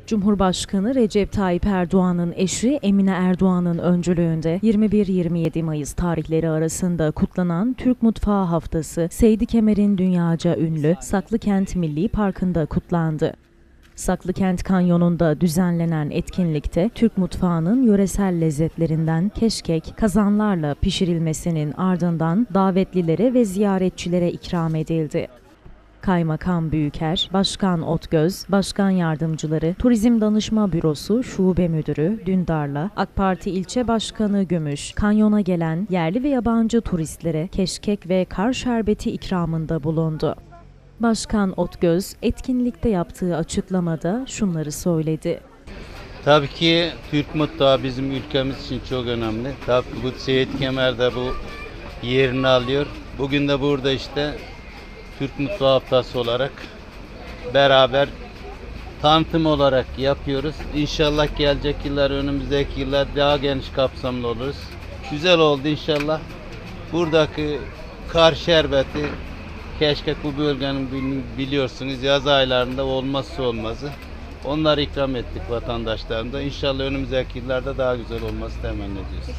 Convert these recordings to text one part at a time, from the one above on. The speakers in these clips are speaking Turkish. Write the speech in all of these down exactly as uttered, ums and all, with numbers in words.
Cumhurbaşkanı Recep Tayyip Erdoğan'ın eşi Emine Erdoğan'ın öncülüğünde yirmi bir yirmi yedi Mayıs tarihleri arasında kutlanan Türk Mutfağı Haftası, Seydi Kemer'in dünyaca ünlü Saklıkent Milli Parkı'nda kutlandı. Saklıkent Kanyonu'nda düzenlenen etkinlikte Türk mutfağının yöresel lezzetlerinden keşkek, kazanlarla pişirilmesinin ardından davetlilere ve ziyaretçilere ikram edildi. Kaymakam Büyüker, Başkan Otgöz, Başkan Yardımcıları, Turizm Danışma Bürosu Şube Müdürü Dündar'la AK Parti İlçe Başkanı Gümüş, kanyona gelen yerli ve yabancı turistlere keşkek ve kar şerbeti ikramında bulundu. Başkan Otgöz, etkinlikte yaptığı açıklamada şunları söyledi. Tabii ki Türk mutfağı bizim ülkemiz için çok önemli. Tabii bu Seydi Kemer'de bu yerini alıyor. Bugün de burada işte Türk Mutfağı Haftası olarak beraber tanıtım olarak yapıyoruz. İnşallah gelecek yıllar, önümüzdeki yıllar daha geniş kapsamlı oluruz. Güzel oldu inşallah. Buradaki kar şerbeti, keşkek bu bölgenin biliyorsunuz yaz aylarında olmazsa olmazı. Onları ikram ettik vatandaşlarımıza. İnşallah önümüzdeki yıllarda daha güzel olması temenni ediyoruz.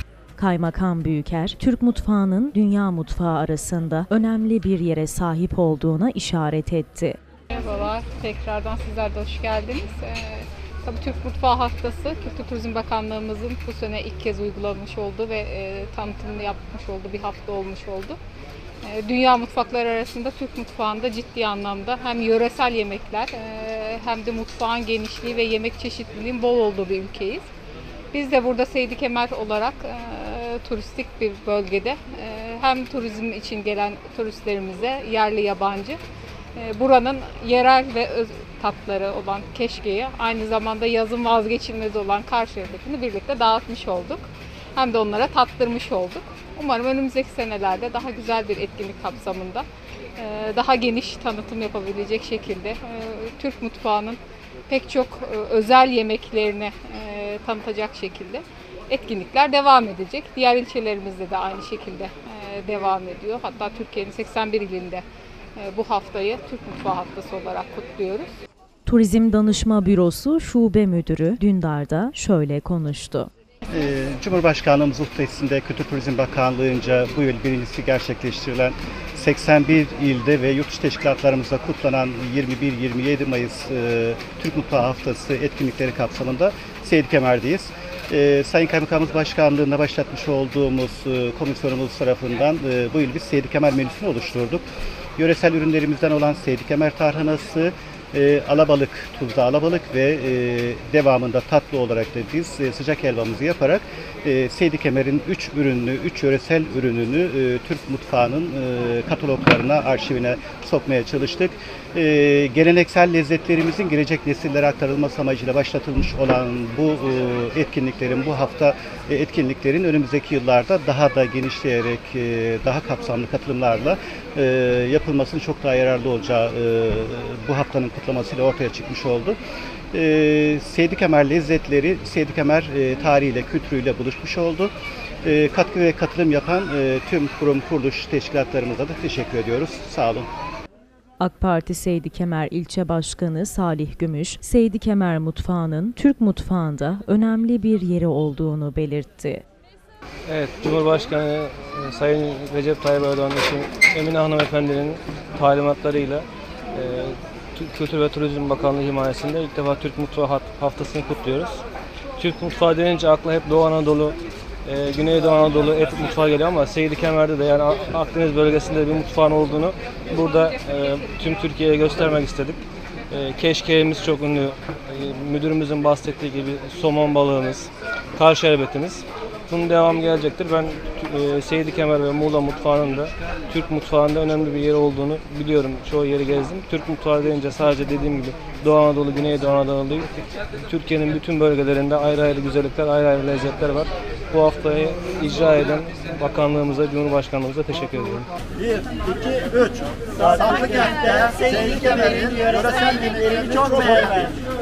Kaymakam Büyüker, Türk mutfağının dünya mutfağı arasında önemli bir yere sahip olduğuna işaret etti. Merhabalar, tekrardan sizler de hoş geldiniz. Ee, tabii Türk Mutfağı Haftası, Kültür Turizm Bakanlığımızın bu sene ilk kez uygulamış olduğu ve e, tanıtımını yapmış olduğu bir hafta olmuş oldu. E, dünya mutfakları arasında Türk mutfağında ciddi anlamda hem yöresel yemekler e, hem de mutfağın genişliği ve yemek çeşitliliğinin bol olduğu bir ülkeyiz. Biz de burada Seydi Kemer olarak e, turistik bir bölgede e, hem turizm için gelen turistlerimize yerli yabancı e, buranın yerel ve öz tatları olan keşkeyi aynı zamanda yazın vazgeçilmezi olan kar şerbetini birlikte dağıtmış olduk. Hem de onlara tattırmış olduk. Umarım önümüzdeki senelerde daha güzel bir etkinlik kapsamında e, daha geniş tanıtım yapabilecek şekilde e, Türk mutfağının pek çok e, özel yemeklerini e, tanıtacak şekilde etkinlikler devam edecek. Diğer ilçelerimizde de aynı şekilde e, devam ediyor. Hatta Türkiye'nin seksen bir ilinde e, bu haftayı Türk Mutfağı Haftası olarak kutluyoruz. Turizm Danışma Bürosu Şube Müdürü Dündar da şöyle konuştu. Ee, Cumhurbaşkanlığımız uhdesinde Kültür Turizm Bakanlığı'nca bu yıl birincisi gerçekleştirilen seksen bir ilde ve yurt dışı teşkilatlarımızda kutlanan yirmi bir yirmi yedi Mayıs e, Türk Mutfağı Haftası etkinlikleri kapsamında Seydi Kemer'deyiz. E, Sayın Kaymakamımız Başkanlığı'nda başlatmış olduğumuz e, komisyonumuz tarafından e, bu yıl biz Seydi Kemer menüsünü oluşturduk. Yöresel ürünlerimizden olan Seydi Kemer tarhanası, E, alabalık, tuzlu alabalık ve e, devamında tatlı olarak da biz e, sıcak helvamızı yaparak e, Seydi Kemer'in üç ürününü, üç yöresel ürününü e, Türk mutfağının e, kataloglarına, arşivine sokmaya çalıştık. E, geleneksel lezzetlerimizin gelecek nesillere aktarılması amacıyla başlatılmış olan bu e, etkinliklerin, bu hafta e, etkinliklerin önümüzdeki yıllarda daha da genişleyerek, e, daha kapsamlı katılımlarla e, yapılmasının çok daha yararlı olacağı e, bu haftanın kutlamasıyla ortaya çıkmış oldu. E, Seydi Kemer lezzetleri, Seydi Kemer e, tarihiyle, kültürüyle buluşmuş oldu. E, katkı ve katılım yapan e, tüm kurum, kuruluş, teşkilatlarımıza da teşekkür ediyoruz. Sağ olun. AK Parti Seydi Kemer İlçe Başkanı Salih Gümüş, Seydi Kemer mutfağının Türk mutfağında önemli bir yeri olduğunu belirtti. Evet, Cumhurbaşkanı Sayın Recep Tayyip Erdoğan için Emine Hanımefendinin talimatlarıyla e, Kültür ve Turizm Bakanlığı himayesinde ilk defa Türk Mutfağı Haftası'nı kutluyoruz. Türk mutfağı denince akla hep Doğu Anadolu, e, Güneydoğu Anadolu et mutfağı geliyor ama Seydi Kemer'de de yani Akdeniz bölgesinde bir mutfağın olduğunu burada e, tüm Türkiye'ye göstermek istedik. E, keşkeğimiz çok ünlü, e, müdürümüzün bahsettiği gibi somon balığımız, kar şerbetimiz. Bunun devamı gelecektir. Ben e, Seydi Kemer ve Muğla mutfağının da Türk mutfağında önemli bir yeri olduğunu biliyorum. Çoğu yeri gezdim. Türk mutfağı deyince sadece dediğim gibi Doğu Anadolu, Güneydoğu Anadolu değil. Türkiye'nin bütün bölgelerinde ayrı ayrı güzellikler, ayrı ayrı lezzetler var. Bu haftayı icra eden bakanlığımıza, Cumhurbaşkanlığımıza teşekkür ediyorum. bir, iki, üç. Saklıkent'te Seydi Kemer'in yöresel yemeklerini çok beğendim.